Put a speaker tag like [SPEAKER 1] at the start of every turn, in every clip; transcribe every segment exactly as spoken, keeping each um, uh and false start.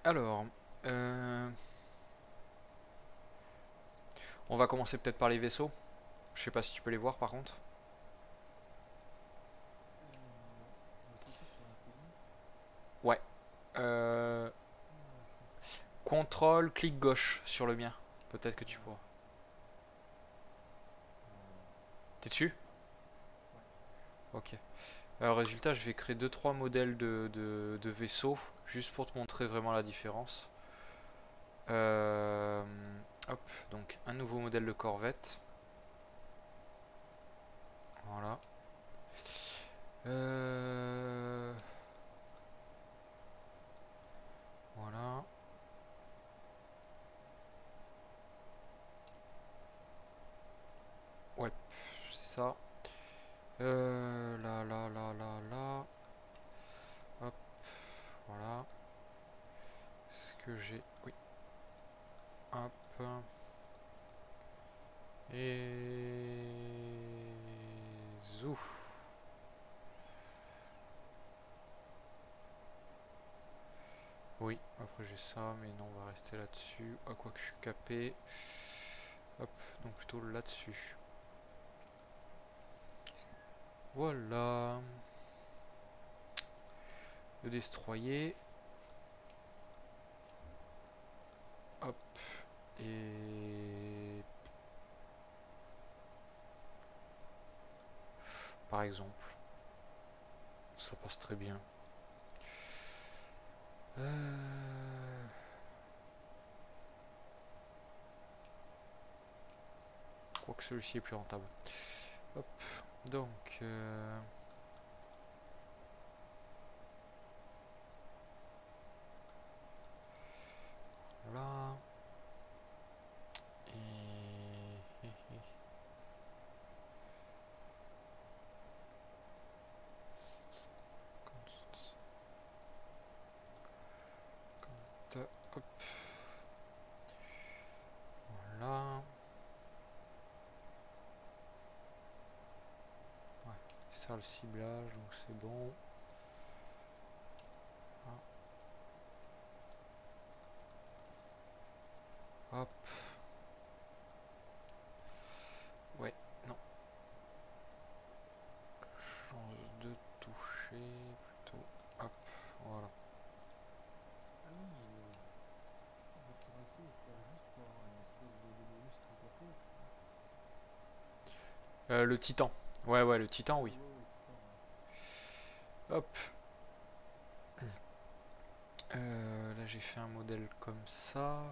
[SPEAKER 1] Alors, euh, on va commencer peut-être par les vaisseaux. Je sais pas si tu peux les voir par contre.
[SPEAKER 2] Euh, non, on focus sur un pays.
[SPEAKER 1] Ouais. Euh,
[SPEAKER 2] Ah, je comprends.
[SPEAKER 1] contrôle, clic gauche sur le mien. Peut-être que tu
[SPEAKER 2] Ah,
[SPEAKER 1] pourras.
[SPEAKER 2] euh,
[SPEAKER 1] T'es dessus?
[SPEAKER 2] ouais.
[SPEAKER 1] Ok. Alors, résultat, je vais créer deux trois modèles de, de, de vaisseaux, juste pour te montrer vraiment la différence. Euh, hop, donc un nouveau modèle de corvette. Voilà. Euh, voilà. Ouais, c'est ça. Euh, là, là, là, là, là. Hop, voilà. Ce que j'ai. Oui. Hop. Et. Zouf. Oui, après j'ai ça, mais non, on va rester là-dessus. À quoi que je suis capé. Hop, donc plutôt là-dessus. Voilà. Le destroyer. Hop. Et. Par exemple. Ça passe très bien. Euh... Quoique celui-ci est plus rentable. Hop. Donc. Euh... Là. Et. Hop. Voilà. Ouais. Ça le ciblage, donc c'est bon. Hop. Ouais. Non. Change de toucher plutôt. Hop. Voilà.
[SPEAKER 2] Ah oui, le, le cuirassé il sert juste pour avoir une espèce de, de bonus truc à faire.
[SPEAKER 1] Euh, le titan. Ouais, ouais, le titan,
[SPEAKER 2] Ouais,
[SPEAKER 1] oui.
[SPEAKER 2] ouais, ouais, Titan, ouais.
[SPEAKER 1] Hop. Euh, là, j'ai fait un modèle comme ça.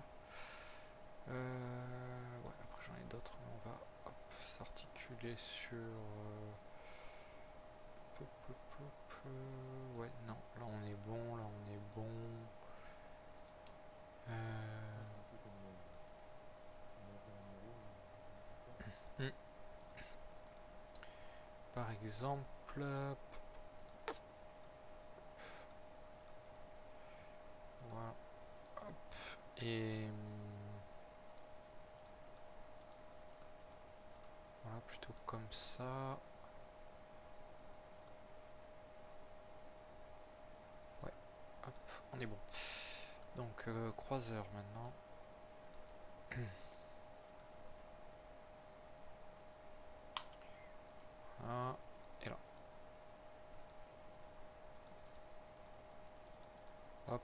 [SPEAKER 1] Euh, ouais, après j'en ai d'autres, mais on va s'articuler sur. Euh, pop, pop, pop, euh, ouais, non, là on est bon, là on est bon.
[SPEAKER 2] Ouais,
[SPEAKER 1] Euh,
[SPEAKER 2] c'est un peu comme le, le Romero, là, quelque part.
[SPEAKER 1] hmm, par exemple, voilà, et hum, voilà, plutôt comme ça. Ouais, hop, on est bon. Donc, euh, croiseur maintenant. Voilà, et là. Hop,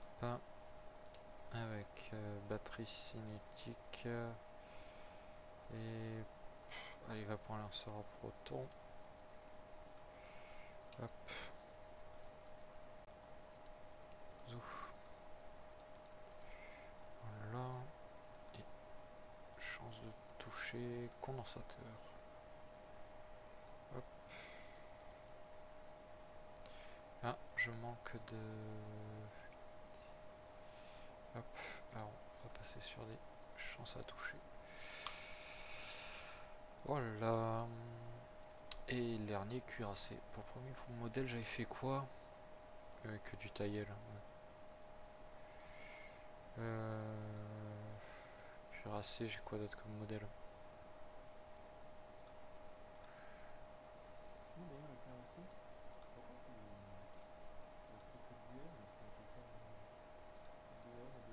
[SPEAKER 1] avec euh, batterie cinétique. euh, Et allez, va pour un lanceur à proton. Hop, zouf. Voilà. Et chance de toucher condensateur. Hop. Ah, je manque de. Hop. Alors, on va passer sur des chances à toucher. Voilà. Et le dernier cuirassé. Pour le premier modèle, j'avais fait quoi? euh, Que du taillel. Ouais. Euh... Cuirassé, j'ai quoi d'autre comme modèle?
[SPEAKER 2] Non, d'ailleurs, le cuirassé, je crois pas que le, le truc duel, qu'on peut faire euh, duel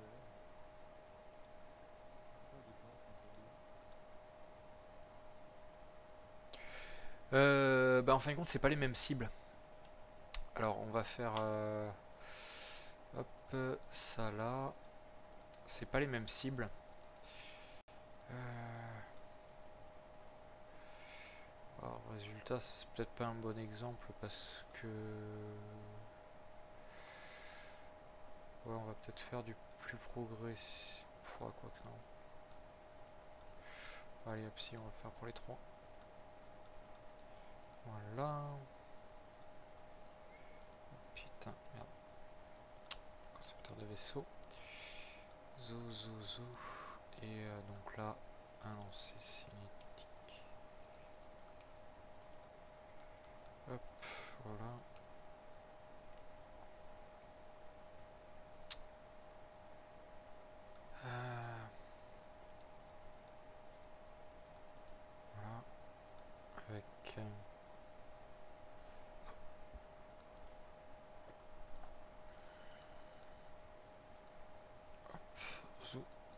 [SPEAKER 1] bah en fin de compte c'est pas les mêmes cibles. Alors on va faire euh, hop ça là, c'est pas les mêmes cibles. Euh, alors résultat c'est peut-être pas un bon exemple parce que ouais on va peut-être faire du plus progressif. Quoi que non. Allez hop si on va faire pour les trois. Voilà. Putain, merde. Concepteur de vaisseau. Zou, zou, zou. Et euh, donc là, un lancer cinétique. Hop, voilà. Euh, voilà. Avec... Euh, zou.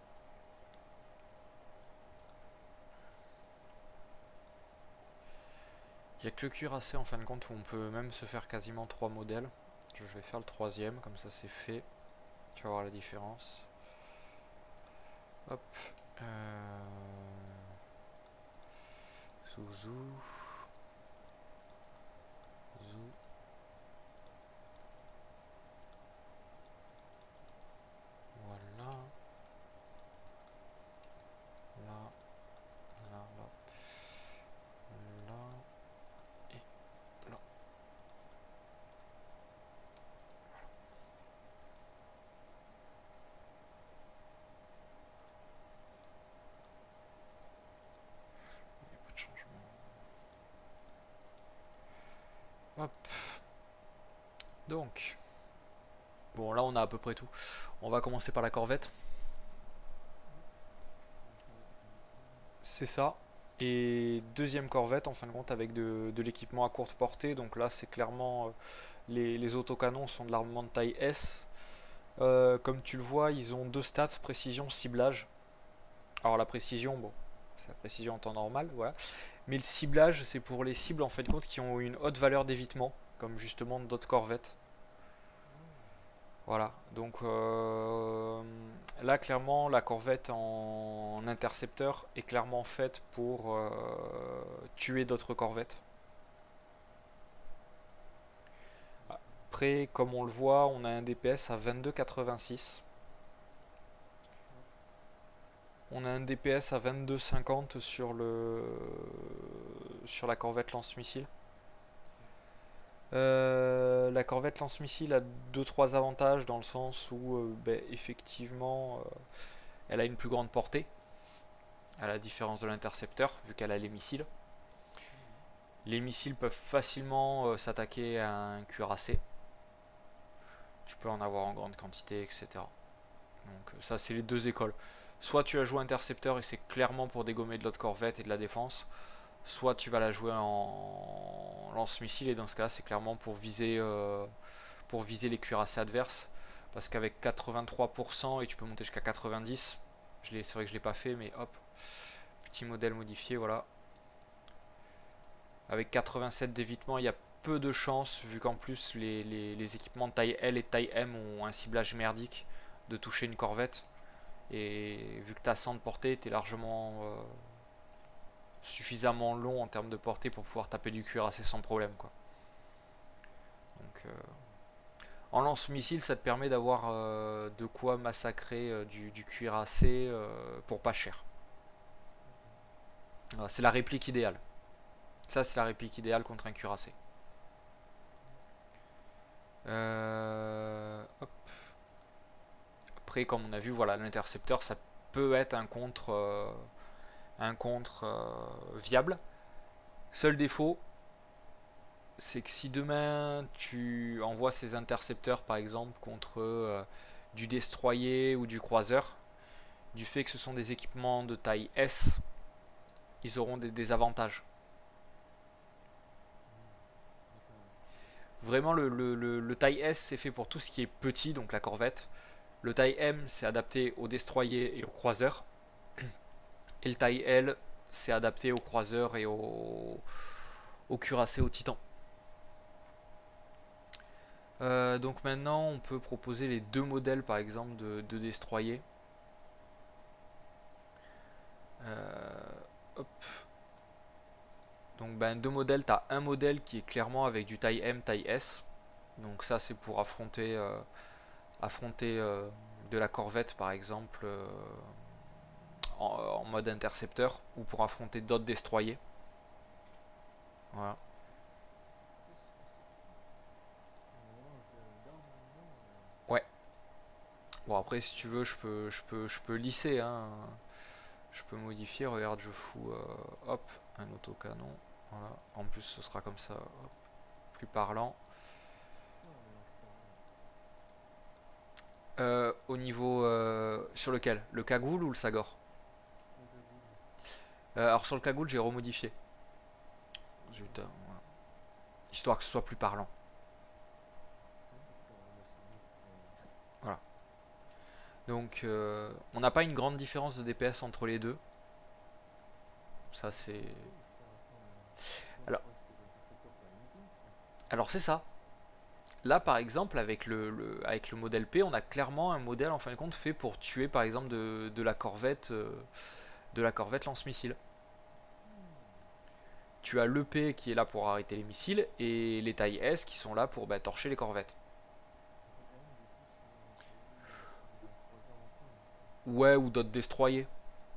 [SPEAKER 1] Il n'y a que le cuirassé en fin de compte où on peut même se faire quasiment trois modèles. Je vais faire le troisième, comme ça c'est fait. Tu vas voir la différence. Hop. Euh... Zou, zou. Zou. Voilà. Là. Là, là. Là. Et là. Il n'y a pas de changement. Hop. Donc. Bon, là on a à peu près tout. On va commencer par la corvette. C'est ça. Et deuxième corvette en fin de compte avec de, de l'équipement à courte portée. Donc là c'est clairement... Euh, les, les autocanons sont de l'armement de taille S. Euh, comme tu le vois, ils ont deux stats, précision, ciblage. Alors la précision, bon, c'est la précision en temps normal, voilà. Mais le ciblage, c'est pour les cibles en fin de compte qui ont une haute valeur d'évitement, comme justement d'autres corvettes. Voilà, donc euh, là clairement la corvette en intercepteur est clairement faite pour euh, tuer d'autres corvettes. Après, comme on le voit, on a un D P S à vingt-deux virgule quatre-vingt-six. On a un D P S à vingt-deux virgule cinquante sur le sur la corvette lance-missile. Euh, la corvette lance-missile a deux trois avantages dans le sens où euh, ben, effectivement euh, elle a une plus grande portée à la différence de l'intercepteur vu qu'elle a les missiles. Les missiles peuvent facilement euh, s'attaquer à un cuirassé. Tu peux en avoir en grande quantité, et cetera. Donc ça c'est les deux écoles. Soit tu as joué intercepteur et c'est clairement pour dégommer de l'autre corvette et de la défense, soit tu vas la jouer en lance-missile et dans ce cas c'est clairement pour viser, euh, pour viser les cuirassés adverses. Parce qu'avec quatre-vingt-trois pour cent et tu peux monter jusqu'à quatre-vingt-dix, c'est vrai que je l'ai pas fait mais hop, petit modèle modifié, voilà. Avec quatre-vingt-sept d'évitement, il y a peu de chances vu qu'en plus les, les, les équipements de taille L et de taille M ont un ciblage merdique de toucher une corvette. Et vu que tu as cent de portée, tu es largement euh, suffisamment long en termes de portée pour pouvoir taper du cuirassé sans problème, quoi. Donc, euh, en lance-missile, ça te permet d'avoir euh, de quoi massacrer euh, du, du cuirassé euh, pour pas cher. Voilà, c'est la réplique idéale. Ça, c'est la réplique idéale contre un cuirassé. Euh, hop. Après, comme on a vu, voilà, l'intercepteur, ça peut être un contre, euh, un contre euh, viable. Seul défaut, c'est que si demain tu envoies ces intercepteurs, par exemple, contre euh, du destroyer ou du croiseur, du fait que ce sont des équipements de taille S, ils auront des désavantages. Vraiment, le, le, le, le taille S, c'est fait pour tout ce qui est petit, donc la corvette. Le taille M, c'est adapté aux destroyers et aux croiseurs. Et le taille L, c'est adapté aux croiseurs et aux, au cuirassé, au titan. Euh, donc maintenant on peut proposer les deux modèles par exemple de, de destroyer. Euh, hop. Donc ben, deux modèles, tu as un modèle qui est clairement avec du taille M, taille S. Donc ça c'est pour affronter, euh, affronter euh, de la corvette par exemple euh, en, en mode intercepteur ou pour affronter d'autres destroyers. Voilà.
[SPEAKER 2] Qu'est-ce que c'est que ça? Un mélange de- d'armes maintenant. euh,
[SPEAKER 1] Ouais. Bon
[SPEAKER 2] Ouais,
[SPEAKER 1] après si tu
[SPEAKER 2] ouais.
[SPEAKER 1] veux je peux je peux je peux lisser hein. Je peux modifier, regarde je fous euh, hop un autocanon. Voilà. En plus ce sera comme ça hop, plus parlant.
[SPEAKER 2] Pourquoi un mélange pareil?
[SPEAKER 1] Euh, au niveau euh, sur lequel? Le cagoule ou le Sagor?
[SPEAKER 2] Le cagoule.
[SPEAKER 1] Euh, alors sur le cagoule j'ai remodifié. Zut, euh,
[SPEAKER 2] D'accord.
[SPEAKER 1] voilà. Histoire que ce soit plus parlant.
[SPEAKER 2] Ah, d'accord, ah, bah, c'est mieux que ça. Ouais.
[SPEAKER 1] Voilà. Donc euh, on n'a pas une grande différence de D P S entre les deux. Ça c'est.
[SPEAKER 2] Pourquoi il sert à quoi un... Parce que moi je
[SPEAKER 1] Alors,
[SPEAKER 2] crois que c'était des intercepteurs pour les missiles, ça.
[SPEAKER 1] alors c'est ça. Là par exemple avec le, le- avec le modèle P, on a clairement un modèle en fin de compte fait pour tuer par exemple de, de la corvette euh, de la corvette lance-missile.
[SPEAKER 2] Hmm.
[SPEAKER 1] Tu as l'E P qui est là pour arrêter les missiles et les tailles S qui sont là pour bah, torcher les corvettes.
[SPEAKER 2] Le M, du coup, c'est un peu c'est un croiseur en point, du coup.
[SPEAKER 1] Ouais, ou d'autres destroyers.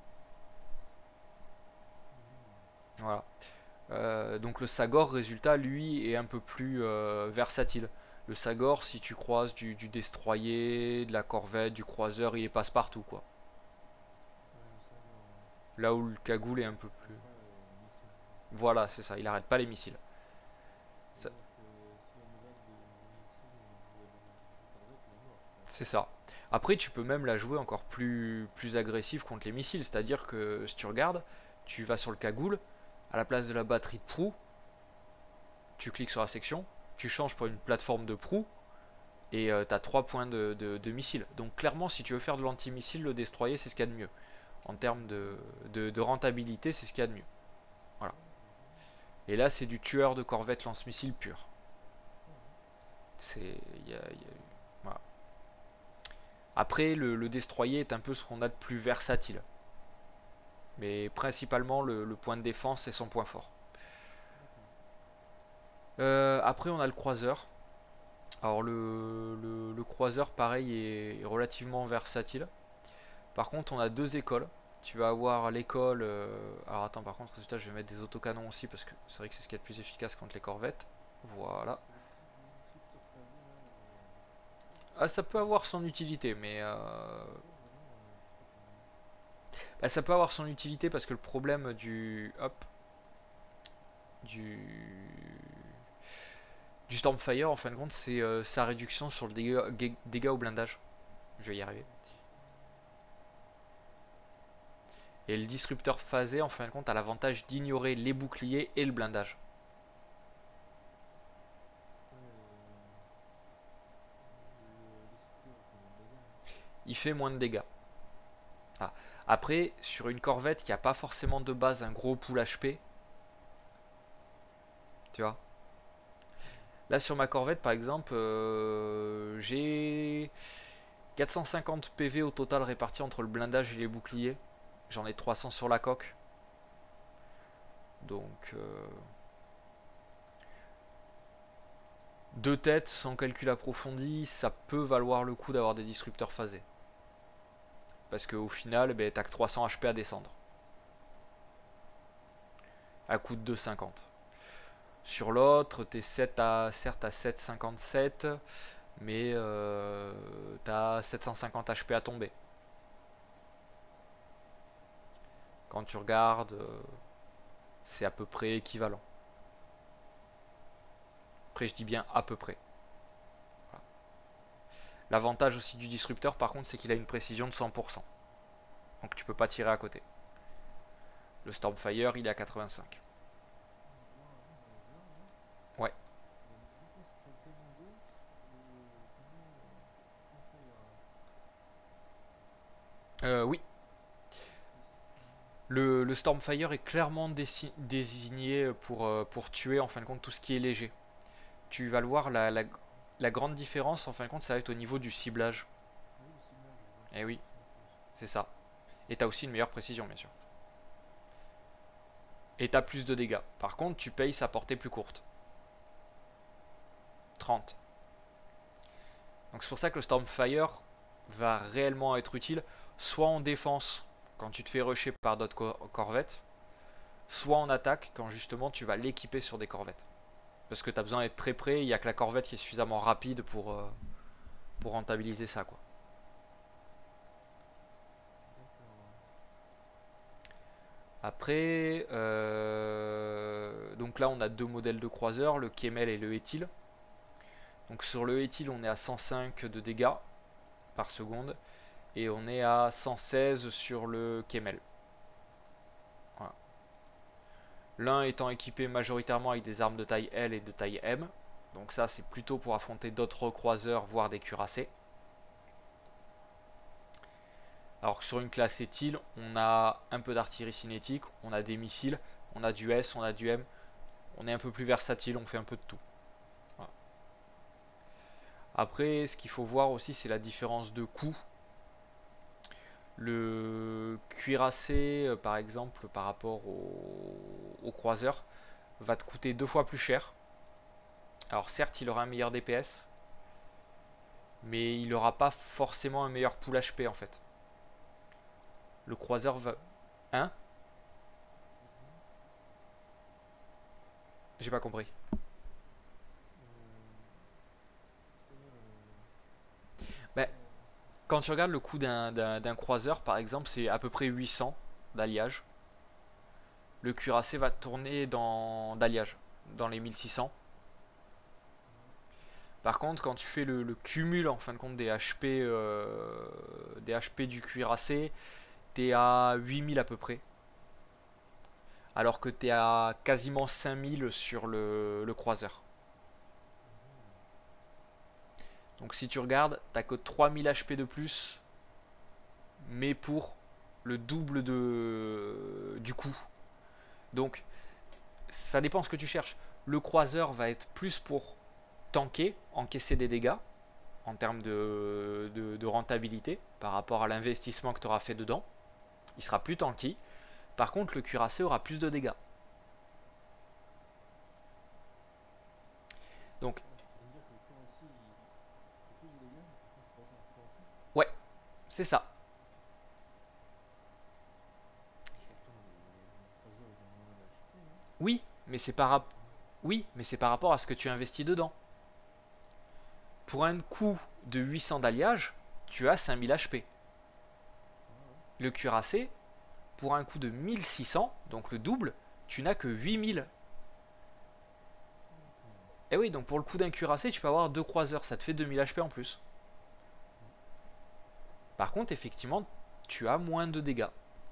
[SPEAKER 2] Mhm.
[SPEAKER 1] Voilà. Euh, donc le Sagor, résultat, lui, est un peu plus euh, versatile. Le Sagor, si tu croises du, du destroyer, de la corvette, du croiseur, il est passe-partout, quoi.
[SPEAKER 2] Ouais, le Sagor, ouais.
[SPEAKER 1] Là où le Cagoule est un
[SPEAKER 2] Il
[SPEAKER 1] peu plus...
[SPEAKER 2] arrête pas les missiles, quoi.
[SPEAKER 1] Voilà, c'est ça, il arrête pas les missiles. Ça-
[SPEAKER 2] C'est-à-dire que s'il y a une vague de, de missiles ou de, de corvettes, il est mort, quoi.
[SPEAKER 1] C'est ça. Après, tu peux même la jouer encore plus, plus agressive contre les missiles. C'est-à-dire que, si tu regardes, tu vas sur le Cagoule, à la place de la batterie de proue, tu cliques sur la section, tu changes pour une plateforme de proue, et euh, tu as trois points de, de, de missiles. Donc clairement, si tu veux faire de l'anti-missile, le destroyer, c'est ce qu'il y a de mieux. En termes de, de, de rentabilité, c'est ce qu'il y a de mieux. Voilà.
[SPEAKER 2] Ouais, bah, génial.
[SPEAKER 1] Et là, c'est du tueur de corvette lance-missile pur.
[SPEAKER 2] Ouais,
[SPEAKER 1] C'est, y a- y a
[SPEAKER 2] intéressant.
[SPEAKER 1] eu- voilà. Après, le, le destroyer est un peu ce qu'on a de plus versatile. Mais principalement, le, le point de défense, c'est son point fort.
[SPEAKER 2] D'accord.
[SPEAKER 1] Euh, après, on a le croiseur. Alors, le, le, le croiseur, pareil, est, est relativement versatile. Par contre, on a deux écoles. Tu vas avoir l'école. euh, Alors attends, par contre, résultat, je vais mettre des autocanons aussi parce que c'est vrai que c'est ce qui est le plus efficace contre les corvettes. Voilà.
[SPEAKER 2] Parce que les petits disrupteurs phasés, là, euh,
[SPEAKER 1] Ah, ça peut
[SPEAKER 2] ils
[SPEAKER 1] avoir
[SPEAKER 2] sont...
[SPEAKER 1] son utilité, mais euh,
[SPEAKER 2] Ouais, mais non, euh, je sais pas comment.
[SPEAKER 1] bah, ça peut avoir son utilité parce que le problème du hop du du Stormfire, en fin de compte, c'est euh, sa réduction sur le dégât, dégât au blindage. Je vais y arriver.
[SPEAKER 2] D'accord.
[SPEAKER 1] Et le disrupteur phasé, en fin de compte, a l'avantage d'ignorer les boucliers et le blindage.
[SPEAKER 2] Ouais, euh, le disrupteur, il fait moins de dégâts, hein.
[SPEAKER 1] Il fait moins de dégâts. Ah. Après, sur une corvette qui a pas forcément de base un gros pool H P, tu vois.
[SPEAKER 2] Hmm.
[SPEAKER 1] Là, sur ma corvette, par exemple, euh, j'ai quatre cent cinquante P V au total répartis entre le blindage et les boucliers. J'en ai trois cents sur la coque. Donc, euh, deux têtes sans calcul approfondi, ça peut valoir le coup d'avoir des disrupteurs phasés. Parce qu'au final, ben, t'as que trois cents H P à descendre. À coût de deux cinquante. Sur l'autre, t'es sept à, certes à sept virgule cinquante-sept, mais euh, t'as sept cent cinquante H P à tomber. Quand tu regardes, euh, c'est à peu près équivalent. Après, je dis bien à peu près. Voilà. L'avantage aussi du disrupteur, par contre, c'est qu'il a une précision de cent pour cent. Donc tu peux pas tirer à côté. Le Stormfire, il est à quatre-vingt-cinq.
[SPEAKER 2] On voit un laser, là.
[SPEAKER 1] Ouais.
[SPEAKER 2] Il y a une défense qui est tellement grosse, le canon euh, Stormfire, là.
[SPEAKER 1] Euh, oui.
[SPEAKER 2] Qu'est-ce que c'est que ça?
[SPEAKER 1] Le, le Stormfire est clairement dési- désigné pour, euh, pour tuer en fin de compte tout ce qui est léger. Tu vas le voir, la, la, la grande différence en fin de compte ça va être au niveau du ciblage.
[SPEAKER 2] Ah oui, le ciblage, je vois
[SPEAKER 1] Eh oui,
[SPEAKER 2] cinquante pour cent de plus.
[SPEAKER 1] c'est ça. Et t'as aussi une meilleure précision bien sûr. Et t'as plus de dégâts. Par contre tu payes sa portée plus courte. trente. Donc c'est pour ça que le Stormfire va réellement être utile, soit en défense quand tu te fais rusher par d'autres cor- corvettes, soit en attaque quand justement tu vas l'équiper sur des corvettes. Parce que tu as besoin d'être très près, il n'y a que la corvette qui est suffisamment rapide pour, euh, pour rentabiliser ça, quoi.
[SPEAKER 2] D'accord.
[SPEAKER 1] Après, euh, donc là on a deux modèles de croiseurs, le Kemel et le Ethil. Donc sur le Ethil on est à cent cinq de dégâts par seconde et on est à cent seize sur le Kemel. Voilà. L'un étant équipé majoritairement avec des armes de taille L et de taille M. Donc ça c'est plutôt pour affronter d'autres croiseurs, voire des cuirassés. Alors que sur une classe Ethil, on a un peu d'artillerie cinétique, on a des missiles, on a du S, on a du M. On est un peu plus versatile, on fait un peu de tout. Voilà. Après, ce qu'il faut voir aussi, c'est la différence de coût. Le cuirassé, euh, par exemple, par rapport au, au croiseur, va te coûter deux fois plus cher. Alors certes, il aura un meilleur D P S, mais il n'aura pas forcément un meilleur pool H P en fait. Le croiseur va... Hein?
[SPEAKER 2] C'est-à-dire,
[SPEAKER 1] J'ai pas compris.
[SPEAKER 2] euh, c'est-à-dire, euh,
[SPEAKER 1] Ben,
[SPEAKER 2] comment...
[SPEAKER 1] quand tu regardes le coût d'un d'un croiseur, par exemple, c'est à peu près huit cents d'alliage. Le cuirassé va tourner dans d'alliage, dans les mille six cents.
[SPEAKER 2] Ouais.
[SPEAKER 1] Par contre, quand tu fais le, le cumul en fin de compte des H P, euh, des H P du cuirassé, t'es à huit mille à peu près. Alors que t'es à quasiment cinq mille sur le, le croiseur.
[SPEAKER 2] Mhm.
[SPEAKER 1] Donc si tu regardes, t'as que trois mille H P de plus, mais pour le double de, du coût. Donc ça dépend ce que tu cherches. Le croiseur va être plus pour tanker, encaisser des dégâts en termes de, de, de rentabilité par rapport à l'investissement que tu auras fait dedans. Il sera plus tanky. Par contre, le cuirassé aura plus de dégâts. Donc,
[SPEAKER 2] Ah, tu veux me dire que le cuirassé, il, il fait plus de dégâts, mais par contre, le croiseur est plus tanky?
[SPEAKER 1] ouais, c'est ça.
[SPEAKER 2] Mais pourtant, le, le croiseur, il a moins d'H P, non?
[SPEAKER 1] Oui, mais c'est
[SPEAKER 2] Enfin,
[SPEAKER 1] par,
[SPEAKER 2] c'est moins...
[SPEAKER 1] oui, mais c'est par rapport à ce que tu investis dedans. Pour un coût de huit cents d'alliage, tu as cinq mille H P.
[SPEAKER 2] Ouais, ouais.
[SPEAKER 1] Le cuirassé, pour un coût de mille six cents, donc le double, tu n'as que huit mille.
[SPEAKER 2] D'accord.
[SPEAKER 1] Et oui, donc pour le coût d'un cuirassé, tu peux avoir deux croiseurs, ça te fait deux mille H P en plus.
[SPEAKER 2] Ouais.
[SPEAKER 1] Par contre, effectivement, tu as moins de dégâts.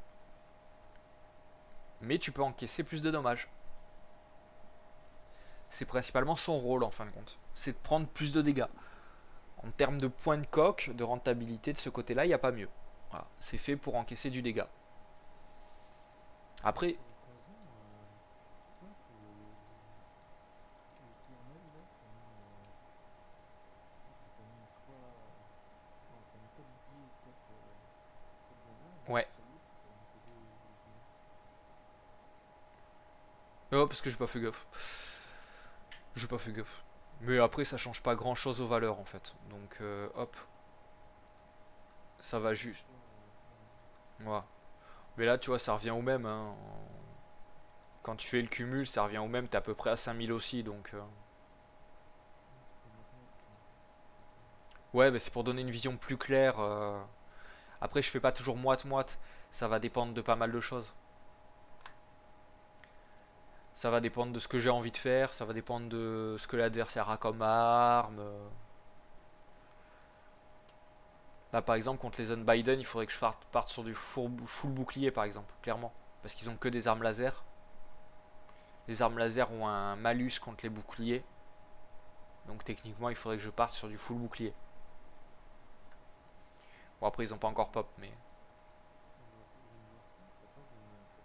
[SPEAKER 1] Mais tu peux encaisser plus de dommages. C'est principalement son rôle en fin de compte. C'est de prendre plus de dégâts. En termes de points de coque, de rentabilité de ce côté-là, il n'y a pas mieux. Voilà. C'est fait pour encaisser du dégât.
[SPEAKER 2] Et
[SPEAKER 1] Après,
[SPEAKER 2] pour le croiseur, euh, toi, pour le, le, le Kernel, là, t'as mis... Euh, donc, t'as mis trois... Non, t'as mis quatre boucliers et quatre euh, quatre blindeurs, mais
[SPEAKER 1] ouais.
[SPEAKER 2] sur l'autre, t'as mis que deux, deux boucliers.
[SPEAKER 1] Oh, parce que j'ai pas fait gaffe. J'ai pas fait gaffe. Mais après, ça change pas grand chose aux valeurs en fait. Donc, euh, hop, ça va
[SPEAKER 2] Ouais, en
[SPEAKER 1] juste.
[SPEAKER 2] soi, euh, ouais.
[SPEAKER 1] Voilà. Mais là, tu vois, ça revient au même. Hein. Quand tu fais le cumul, ça revient au même. T'es à peu près à cinq mille aussi. Donc, euh,
[SPEAKER 2] Ouais, tout est moite-moite, quoi. D'accord.
[SPEAKER 1] ouais, mais c'est pour donner une vision plus claire. euh. Après, je fais pas toujours moite-moite. Ça va dépendre de pas mal de choses. Ça va dépendre de ce que j'ai envie de faire. Ça va dépendre de ce que l'adversaire a comme arme. Là, par exemple, contre les Unbiden, il faudrait que je parte sur du full bouclier, par exemple, clairement. Parce qu'ils ont que des armes laser. Les armes laser ont un malus contre les boucliers. Donc techniquement, il faudrait que je parte sur du full bouclier. Bon, après, ils ont pas encore pop, mais...
[SPEAKER 2] Je, vois- je viens de voir ça, t'as pas de...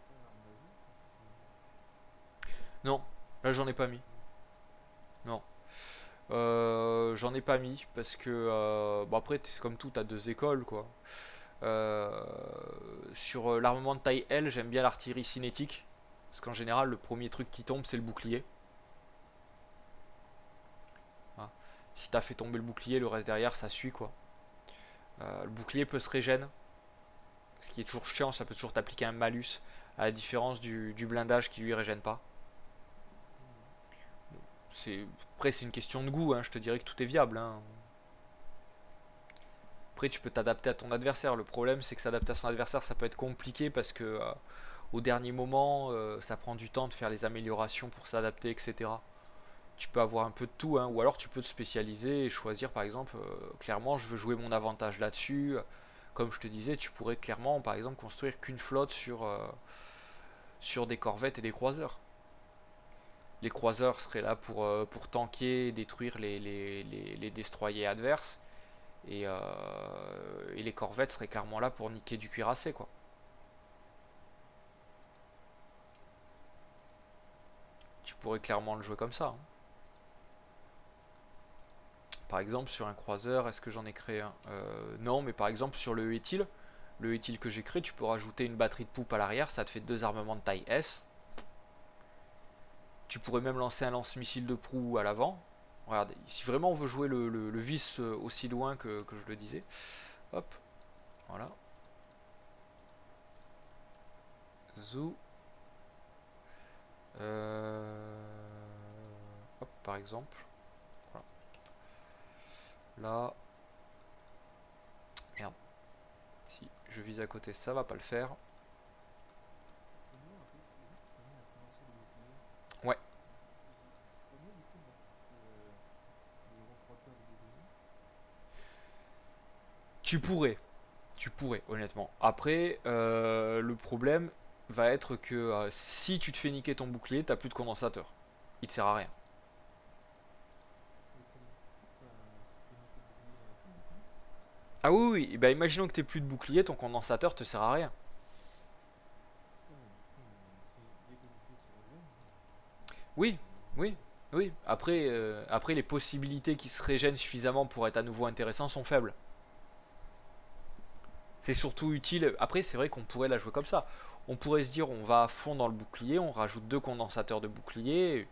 [SPEAKER 1] Là, j'en ai pas mis. Non. Euh, j'en ai pas mis parce que euh, bon après c'est comme tout, t'as deux écoles quoi. Euh, sur l'armement de taille L, j'aime bien l'artillerie cinétique parce qu'en général le premier truc qui tombe c'est le bouclier. Voilà. Si t'as fait tomber le bouclier, le reste derrière ça suit quoi. Euh, le bouclier peut se régène, ce qui est toujours chiant, ça peut toujours t'appliquer un malus à la différence du, du blindage qui lui régène pas. C'est après c'est une question de goût, hein, je te dirais que tout est viable. Hein. Après, tu peux t'adapter à ton adversaire. Le problème, c'est que s'adapter à son adversaire, ça peut être compliqué parce que euh, au dernier moment, euh, ça prend du temps de faire les améliorations pour s'adapter, et cetera. Tu peux avoir un peu de tout, hein, ou alors tu peux te spécialiser et choisir, par exemple, euh, clairement, je veux jouer mon avantage là-dessus. Comme je te disais, tu pourrais clairement, par exemple, construire qu'une flotte sur, euh, sur des corvettes et des croiseurs. Les croiseurs seraient là pour, euh, pour tanker et détruire les, les, les, les destroyers adverses. Et, euh, et les corvettes seraient clairement là pour niquer du cuirassé quoi. Tu pourrais clairement le jouer comme ça. Hein. Par exemple sur un croiseur, est-ce que j'en ai créé un euh, Non, mais par exemple sur le Hétil, le Hétil que j'ai créé, tu peux rajouter une batterie de poupe à l'arrière, ça te fait deux armements de taille S. Tu pourrais même lancer un lance-missile de proue à l'avant. Regarde, si vraiment on veut jouer le, le, le vice aussi loin que, que je le disais, hop, voilà. Zou. Euh, hop, par exemple. Voilà. Là, merde. Si je vise à côté, ça va pas le faire. Ouais. Tu pourrais. Tu pourrais, honnêtement. Après, euh, le problème va être que euh, si tu te fais niquer ton bouclier, t'as plus de condensateur. Il te sert à rien. Ah oui, oui, bah imaginons que t'aies plus de bouclier, ton condensateur te sert à rien. Oui, oui, oui. Après, euh, après les possibilités qui se régènent suffisamment pour être à nouveau intéressant sont faibles. C'est surtout utile. Après, c'est vrai qu'on pourrait la jouer comme ça. On pourrait se dire, on va à fond dans le bouclier, on rajoute deux condensateurs de bouclier.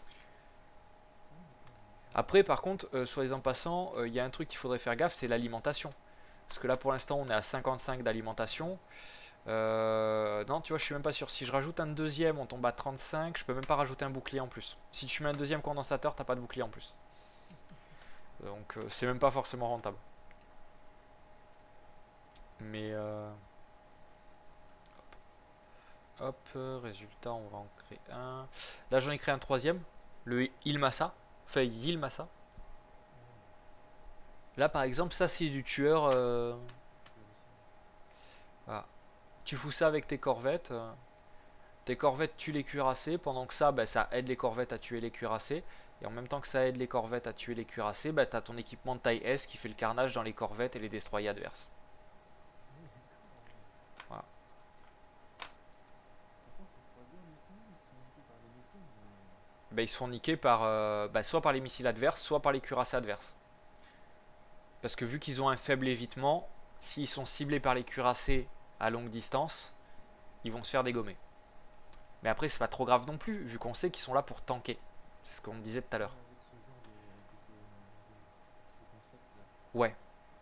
[SPEAKER 1] Après, par contre, euh, soit les en passant, il euh, y a un truc qu'il faudrait faire gaffe, c'est l'alimentation. Parce que là, pour l'instant, on est à cinquante-cinq d'alimentation. Euh, non, tu vois, je suis même pas sûr. Si je rajoute un deuxième, on tombe à trente-cinq. Je peux même pas rajouter un bouclier en plus. Si tu mets un deuxième condensateur, t'as pas de bouclier en plus. Donc, euh, c'est même pas forcément rentable. Mais euh, hop, résultat, on va en créer un. Là, j'en ai créé un troisième, le Ilmasa. Enfin, Ilmasa. Là, par exemple, ça, c'est du tueur. Euh, voilà. Tu fous ça avec tes corvettes. euh, Tes corvettes tuent les cuirassés. Pendant que ça, bah, ça aide les corvettes à tuer les cuirassés. Et en même temps que ça aide les corvettes à tuer les cuirassés, bah, tu as ton équipement de taille S qui fait le carnage dans les corvettes et les destroyers adverses. Voilà. Bah, ils se font niquer par, euh, bah, soit par les missiles adverses, soit par les cuirassés adverses. Parce que vu qu'ils ont un faible évitement, s'ils sont ciblés par les cuirassés à longue distance, ils vont se faire dégommer. Mais après, c'est pas trop grave non plus, vu qu'on sait qu'ils sont là pour tanker. C'est ce qu'on disait tout à l'heure. Ouais.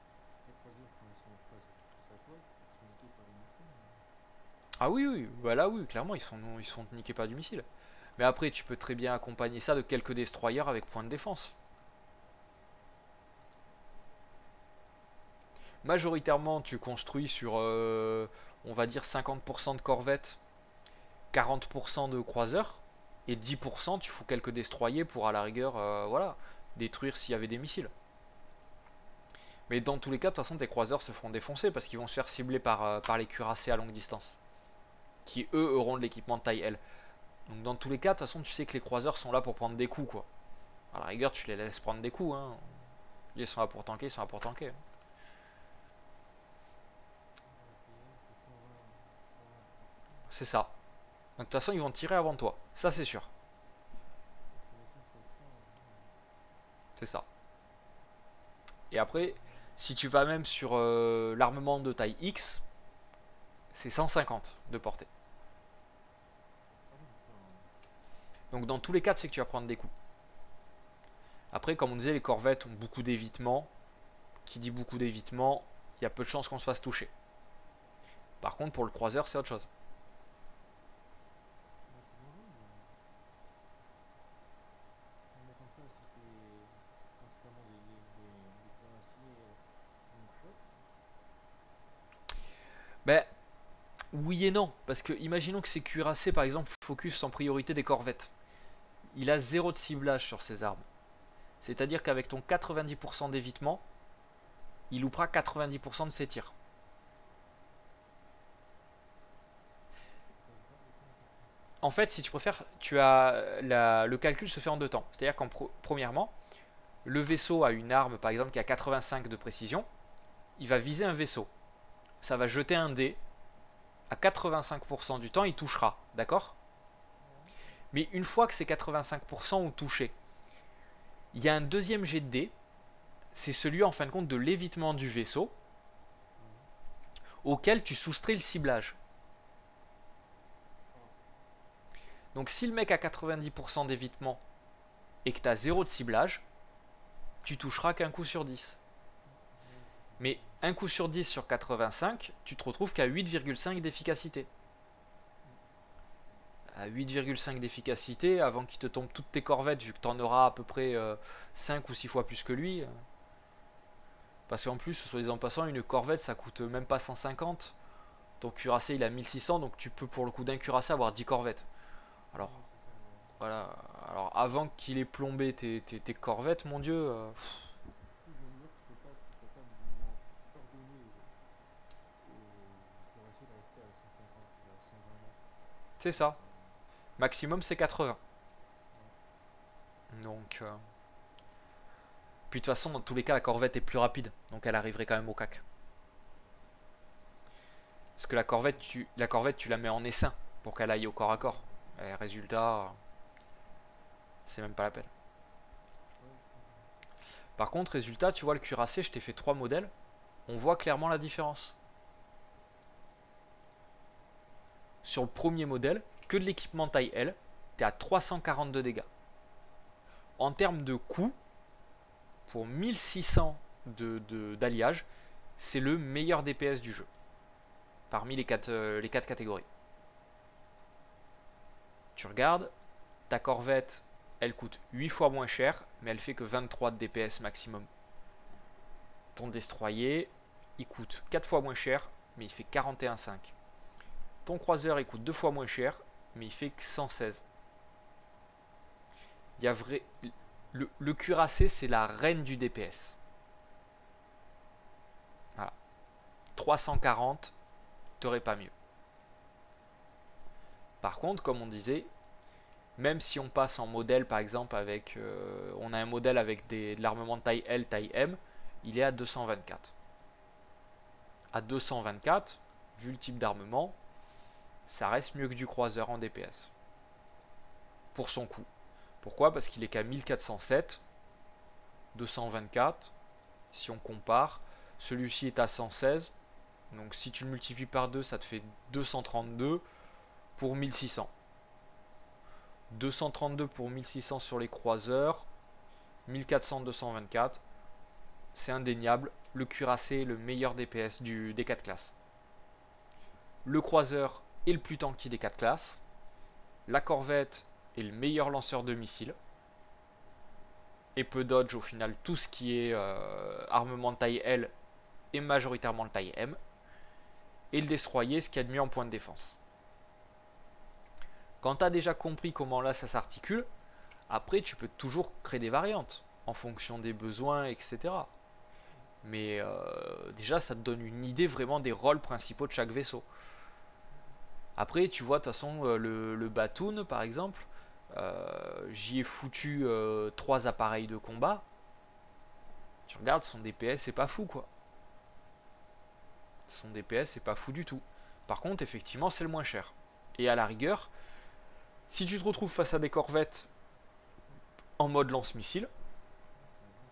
[SPEAKER 1] Ah oui, oui, bah là oui, clairement, ils se font, ils se font niquer par du missile. Mais après, tu peux très bien accompagner ça de quelques destroyers avec point de défense. Majoritairement, tu construis sur, euh, on va dire, cinquante pour cent de corvettes, quarante pour cent de croiseurs, et dix pour cent tu fous quelques destroyers pour à la rigueur, euh, voilà, détruire s'il y avait des missiles. Mais dans tous les cas, de toute façon, tes croiseurs se feront défoncer parce qu'ils vont se faire cibler par, euh, par les cuirassés à longue distance, qui eux auront de l'équipement de taille L. Donc dans tous les cas, de toute façon, tu sais que les croiseurs sont là pour prendre des coups, quoi. À la rigueur, tu les laisses prendre des coups, hein. Ils sont là pour tanker, ils sont là pour tanker. C'est ça. Donc de toute façon, ils vont tirer avant toi. Ça, c'est sûr. c'est ça. Et après, si tu vas même sur euh, l'armement de taille X, c'est cent cinquante de portée.
[SPEAKER 2] Ah oui, d'accord.
[SPEAKER 1] Donc dans tous les cas, c'est que tu vas prendre des coups. Après, comme on disait, les corvettes ont beaucoup d'évitement. Qui dit beaucoup d'évitement, il y a peu de chances qu'on se fasse toucher. Par contre, pour le croiseur, c'est autre chose.
[SPEAKER 2] Ouais, c'est dangereux, mais. Mais en face, il fait principalement des, des, des, des cuirassiers euh, long shot.
[SPEAKER 1] Ben, oui et non. Parce que imaginons que ces cuirassés, par exemple, focus en priorité des corvettes. Il a zéro de ciblage sur ses armes. C'est-à-dire qu'avec ton quatre-vingt-dix pour cent d'évitement, il loupera quatre-vingt-dix pour cent de ses tirs.
[SPEAKER 2] T'as pas, j'ai pas bien compris.
[SPEAKER 1] En fait, si tu préfères, tu as la- le calcul se fait en deux temps. C'est-à-dire qu'en pro- premièrement, le vaisseau a une arme, par exemple, qui a quatre-vingt-cinq de précision. Il va viser un vaisseau. Ça va jeter un dé. À quatre-vingt-cinq pour cent du temps, il touchera. D'accord?
[SPEAKER 2] Ouais.
[SPEAKER 1] Mais une fois que ces quatre-vingt-cinq pour cent ont touché, il y a un deuxième jet de dé. C'est celui, en fin de compte, de l'évitement du vaisseau,
[SPEAKER 2] Ouais.
[SPEAKER 1] auquel tu soustrais le ciblage.
[SPEAKER 2] Ah.
[SPEAKER 1] Donc si le mec a quatre-vingt-dix pour cent d'évitement et que tu as zéro de ciblage, tu toucheras qu'un coup sur dix.
[SPEAKER 2] Ouais, j'ai
[SPEAKER 1] Mais
[SPEAKER 2] compris.
[SPEAKER 1] un coup sur dix sur quatre-vingt-cinq, tu te retrouves qu'à huit virgule cinq d'efficacité.
[SPEAKER 2] Mm.
[SPEAKER 1] À huit virgule cinq d'efficacité, avant qu'il te tombe toutes tes corvettes, vu que tu en auras à peu près euh, cinq ou six fois plus que lui. Parce qu'en plus, soit disant en passant, une corvette ça coûte même pas cent cinquante. Ton cuirassé il a mille six cents, donc tu peux pour le coup d'un cuirassé avoir dix corvettes. Alors
[SPEAKER 2] Ouais, c'est ça, ouais.
[SPEAKER 1] voilà, alors avant qu'il ait plombé tes, tes, tes corvettes, mon dieu, euh,
[SPEAKER 2] Du coup, je viens de voir que tu peux pas, tu peux pas lui en- ordonner au, au cuirassier de rester à cent cinquante ou à cent vingt mètres.
[SPEAKER 1] c'est
[SPEAKER 2] Sinon,
[SPEAKER 1] ça.
[SPEAKER 2] ça.
[SPEAKER 1] Maximum c'est quatre-vingts.
[SPEAKER 2] Ouais.
[SPEAKER 1] Donc, euh, puis de toute façon, dans tous les cas, la corvette est plus rapide, donc elle arriverait quand même au cac. Parce que la corvette, tu la, corvette, tu la mets en essaim pour qu'elle aille au corps à
[SPEAKER 2] Ouais,
[SPEAKER 1] corps.
[SPEAKER 2] bah, c'est ça.
[SPEAKER 1] Et résultat, c'est même pas la peine.
[SPEAKER 2] Ouais, je comprends.
[SPEAKER 1] Par contre, résultat, tu vois le cuirassé, je t'ai fait trois modèles, on voit clairement la différence. Sur le premier modèle, que de l'équipement taille L, t'es à trois cent quarante-deux dégâts. En termes de coût, pour mille six cents de, de, d'alliage, c'est le meilleur D P S du jeu. Parmi les quatre, euh, les quatre catégories. Tu regardes, ta corvette, elle coûte huit fois moins cher, mais elle fait que vingt-trois de D P S maximum. Ton destroyer, il coûte quatre fois moins cher, mais il fait quarante et un virgule cinq. Ton croiseur, il coûte deux fois moins cher, mais il fait que cent seize. Il y a vrai...
[SPEAKER 2] Ouais, c'est.
[SPEAKER 1] le, le cuirassé, c'est la reine du D P S. Voilà. trois cent quarante, t'aurais pas mieux. Par contre, comme on disait, même si on passe en modèle, par exemple, avec, euh, on a un modèle avec des, de l'armement de taille L, taille M, il est à deux cent vingt-quatre. À deux cent vingt-quatre, vu le type d'armement, ça reste mieux que du croiseur en D P S. Pour son coût. Pourquoi? Parce qu'il est qu'à mille quatre cent sept, deux cent vingt-quatre, si on compare, celui-ci est à cent seize, donc si tu le multiplies par deux, ça te fait deux cent trente-deux pour mille six cents. deux cent trente-deux pour mille six cents sur les croiseurs, mille quatre cents, deux cent vingt-quatre, c'est indéniable, le cuirassé est le meilleur D P S du, des quatre classes. Le croiseur est le plus tanky des quatre classes, la corvette est le meilleur lanceur de missiles, et peut dodge au final tout ce qui est euh, armement de taille L et majoritairement de taille M, et le destroyer ce qu'il y a de mieux en point de défense. Quand tu as déjà compris comment là ça s'articule, après tu peux toujours créer des variantes en fonction des besoins, et cetera. Mais euh, déjà ça te donne une idée vraiment des rôles principaux de chaque vaisseau. Après tu vois de toute façon euh, le, le Batoon par exemple, euh, j'y ai foutu euh, trois appareils de combat. Tu regardes son D P S c'est pas fou quoi. Son D P S c'est pas fou du tout. Par contre effectivement c'est le moins cher. Et à la rigueur, si tu te retrouves face à des corvettes en mode lance-missile,
[SPEAKER 2] Ouais, ça va.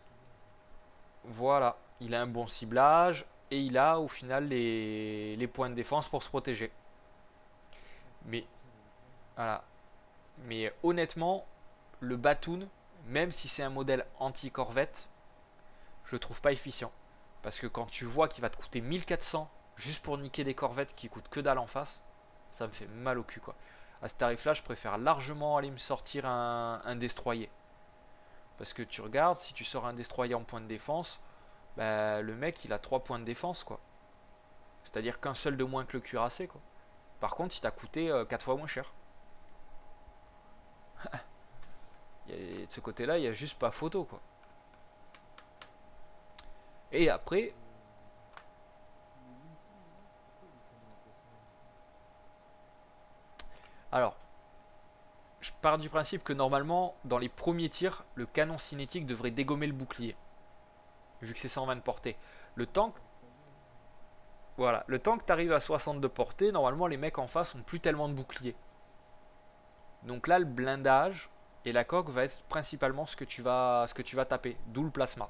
[SPEAKER 1] Voilà, il a un bon ciblage et il a au final les, les points de défense pour se protéger. Mais voilà. Mais honnêtement, le Battoon, même si c'est un modèle anti-corvette, je le trouve pas efficient. Parce que quand tu vois qu'il va te coûter mille quatre cents juste pour niquer des corvettes qui coûtent que dalle en face, ça me fait mal au cul quoi. À ce tarif-là, je préfère largement aller me sortir un, un destroyer. Parce que tu regardes, si tu sors un destroyer en point de défense, bah, le mec il a trois points de défense quoi. C'est-à-dire qu'un seul de moins que le cuirassé quoi. Par contre, il t'a coûté euh, quatre fois moins cher. Et de ce côté-là, il n'y a juste pas photo quoi. Et après, alors, je pars du principe que normalement, dans les premiers tirs, le canon cinétique devrait dégommer le bouclier. Vu que c'est cent vingt de portée. Le temps que, voilà, le temps que tu arrives à soixante de portée, normalement les mecs en face ont plus tellement de bouclier. Donc là, le blindage et la coque va être principalement ce que tu vas, ce que tu vas taper. D'où le plasma.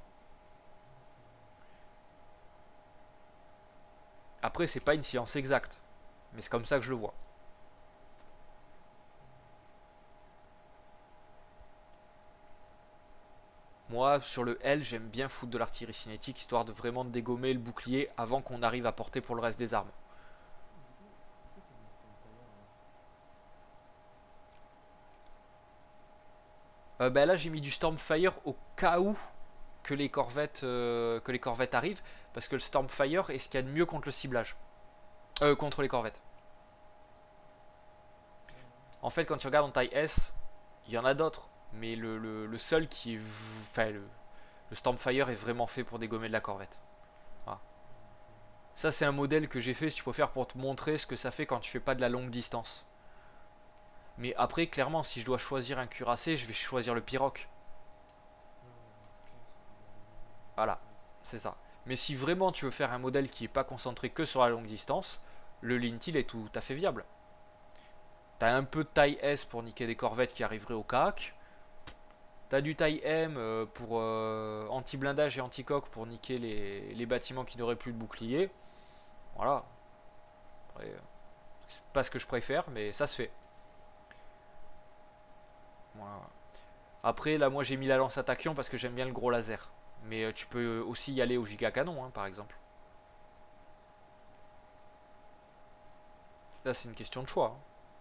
[SPEAKER 1] Après, c'est pas une science exacte. Mais c'est comme ça que je le vois. Moi, sur le L, j'aime bien foutre de l'artillerie cinétique, histoire de vraiment dégommer le bouclier avant qu'on arrive à porter pour le reste des armes. Euh, bah là, j'ai mis du Stormfire au cas où que les corvettes, euh, que les corvettes arrivent, parce que le Stormfire est ce qu'il y a de mieux contre le ciblage. Euh, contre les corvettes. En fait, quand tu regardes en taille S, il y en a d'autres, mais le, le, le seul qui est... Enfin, le, le Stormfire est vraiment fait pour dégommer de la corvette. Voilà. Ça, c'est un modèle que j'ai fait, si tu préfères, pour te montrer ce que ça fait quand tu fais pas de la longue distance. Mais après, clairement, si je dois choisir un cuirassé, je vais choisir le Pirogue. Voilà, c'est ça. Mais si vraiment tu veux faire un modèle qui n'est pas concentré que sur la longue distance, le Lintil est tout à fait viable. T'as un peu de taille S pour niquer des corvettes qui arriveraient au C A C. T'as du taille M euh, pour euh, anti-blindage et anti-coque pour niquer les, les bâtiments qui n'auraient plus de bouclier. Voilà. Après, euh, c'est pas ce que je préfère, mais ça se fait. Voilà. Après, là, moi j'ai mis la lance à tachyon parce que j'aime bien le gros laser. Mais euh, tu peux aussi y aller au giga canon, hein, par exemple. Ça, c'est une question de choix.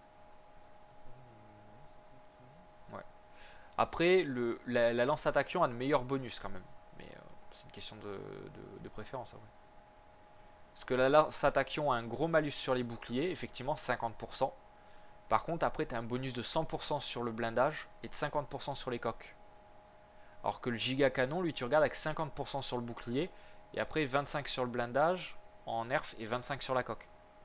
[SPEAKER 1] Hein. Ouais. Après, le, la, la lance à tachyon a de meilleurs bonus quand même. Mais euh, c'est une question de, de, de préférence. Ouais. Parce que la lance à tachyon a un gros malus sur les boucliers, effectivement cinquante pour cent. Par contre, après, tu as un bonus de cent pour cent sur le blindage et de cinquante pour cent sur les coques. Alors que le giga canon, lui, tu regardes avec cinquante pour cent sur le bouclier et après vingt-cinq sur le blindage en nerf et vingt-cinq sur la coque.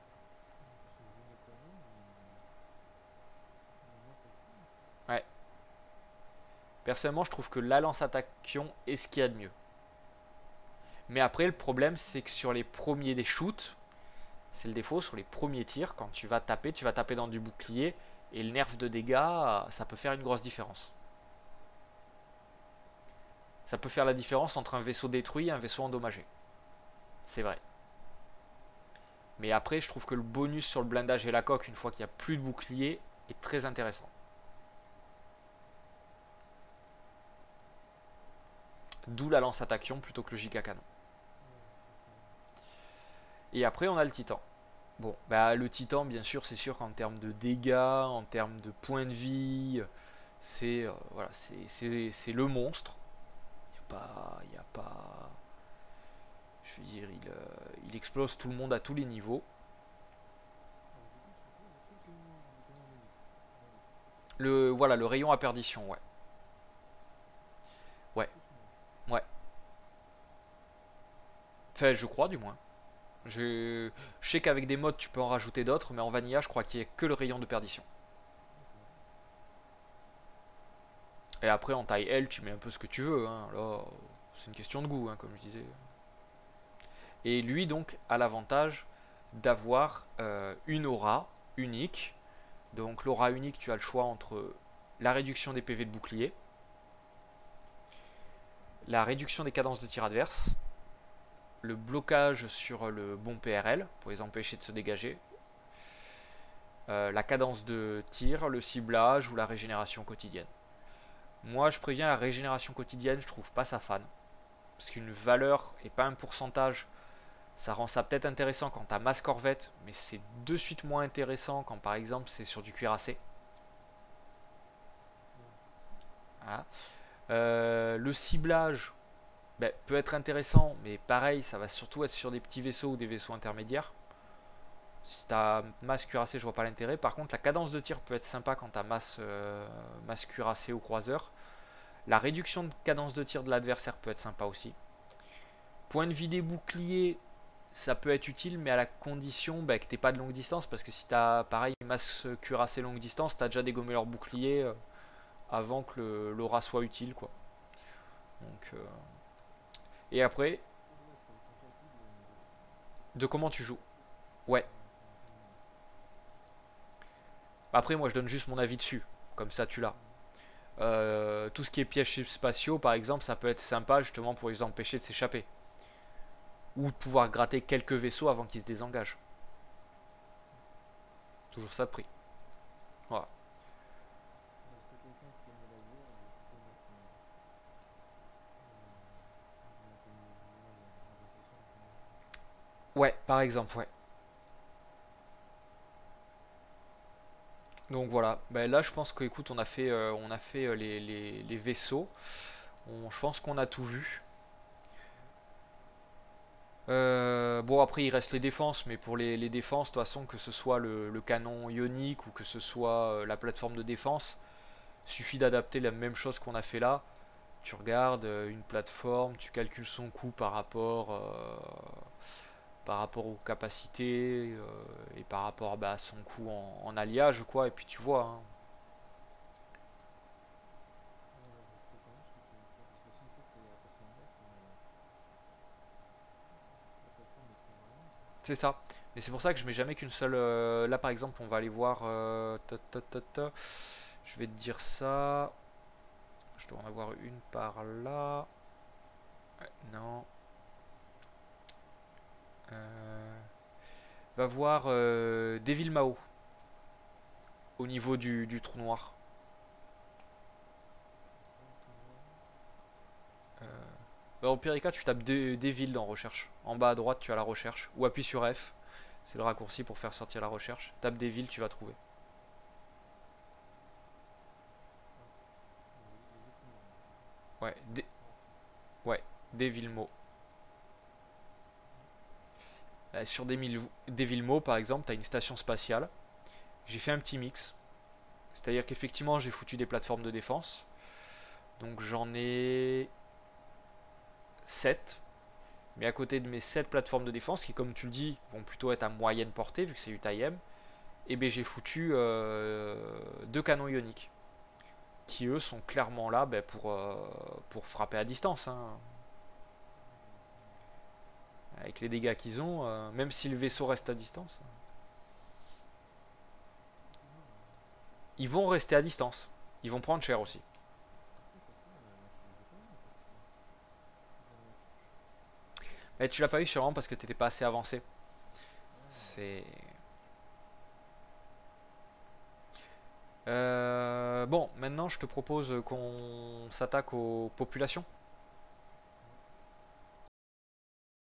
[SPEAKER 1] Ouais. Personnellement, je trouve que la lance à tachyon est ce qu'il y a de mieux. Mais après, le problème, c'est que sur les premiers des shoots, c'est le défaut, sur les premiers tirs, quand tu vas taper, tu vas taper dans du bouclier et le nerf de dégâts, ça peut faire une grosse différence. Ça peut faire la différence entre un vaisseau détruit et un vaisseau endommagé. C'est vrai. Mais après, je trouve que le bonus sur le blindage et la coque, une fois qu'il n'y a plus de bouclier, est très intéressant. D'où la lance à tachyon plutôt que le giga canon. Et après, on a le titan. Bon, bah le titan, bien sûr, c'est sûr qu'en termes de dégâts, en termes de points de vie, c'est euh, voilà, c'est le monstre. Il n'y a pas, il y a pas, je veux dire, il, euh, il explose tout le monde à tous les niveaux. Le voilà, le rayon à perdition, ouais, ouais, ouais. Enfin, je crois du moins. Je, je sais qu'avec des mods tu peux en rajouter d'autres, mais en vanilla je crois qu'il n'y a que le rayon de perdition. Et après en taille L tu mets un peu ce que tu veux, hein. Là c'est une question de goût, hein, comme je disais. Et lui donc a l'avantage d'avoir euh, une aura unique. Donc l'aura unique, tu as le choix entre la réduction des P V de bouclier, la réduction des cadences de tir adverses, le blocage sur le bon P R L pour les empêcher de se dégager, euh, la cadence de tir, le ciblage ou la régénération quotidienne. Moi je préviens, la régénération quotidienne, je trouve pas ça fan. Parce qu'une valeur et pas un pourcentage, ça rend ça peut-être intéressant quand t'as masse corvette, mais c'est de suite moins intéressant quand par exemple c'est sur du cuirassé. Voilà. Euh, le ciblage ben, peut être intéressant, mais pareil, ça va surtout être sur des petits vaisseaux ou des vaisseaux intermédiaires. Si t'as masse cuirassée, je vois pas l'intérêt. Par contre, la cadence de tir peut être sympa quand t'as masse, euh, masse cuirassée ou croiseur. La réduction de cadence de tir de l'adversaire peut être sympa aussi. Point de vie des boucliers, ça peut être utile, mais à la condition bah, que t'aies pas de longue distance, parce que si t'as pareil masse cuirassée longue distance, t'as déjà dégommé leur bouclier euh, avant que l'aura soit utile, quoi. Donc, euh... et après, de comment tu joues. Ouais. Après, moi, je donne juste mon avis dessus, comme ça, tu l'as. Euh, tout ce qui est pièges spatiaux, par exemple, ça peut être sympa justement pour les empêcher de s'échapper. Ou de pouvoir gratter quelques vaisseaux avant qu'ils se désengagent. Toujours ça de prix. Voilà. Ouais, par exemple, ouais. Donc voilà, ben là je pense que écoute on a fait, euh, on a fait euh, les, les, les vaisseaux. On, je pense qu'on a tout vu. Euh, bon après il reste les défenses, mais pour les, les défenses, de toute façon que ce soit le, le canon ionique ou que ce soit euh, la plateforme de défense, suffit d'adapter la même chose qu'on a fait là. Tu regardes euh, une plateforme, tu calcules son coût par rapport, euh, par rapport aux capacités euh, et par rapport bah, à son coût en, en alliage quoi, et puis tu vois. Hein. C'est ça. Mais c'est pour ça que je mets jamais qu'une seule. Euh, là par exemple, on va aller voir. Euh, ta, ta, ta, ta. Je vais te dire ça. Je dois en avoir une par là. Ouais, non. Euh, va voir euh, Devil Mao au niveau du, du trou noir. Euh, bah, au pire des cas, tu tapes des, des villes dans recherche. En bas à droite, tu as la recherche. Ou appuie sur F. C'est le raccourci pour faire sortir la recherche. Tape des villes, tu vas trouver. Ouais, des, ouais, des Villemot. Euh, sur des, mille, des Villemot, par exemple, tu as une station spatiale. J'ai fait un petit mix. C'est-à-dire qu'effectivement, j'ai foutu des plateformes de défense. Donc j'en ai sept. Mais à côté de mes sept plateformes de défense, qui comme tu le dis, vont plutôt être à moyenne portée, vu que c'est du taille M, et ben j'ai foutu euh, deux canons ioniques. Qui eux sont clairement là ben, pour, euh, pour frapper à distance. Hein. Avec les dégâts qu'ils ont, euh, même si le vaisseau reste à distance. Ils vont rester à distance. Ils vont prendre cher aussi. Mais tu l'as pas eu sûrement parce que t'étais pas assez avancé. C'est... Euh, bon, maintenant je te propose qu'on s'attaque aux populations.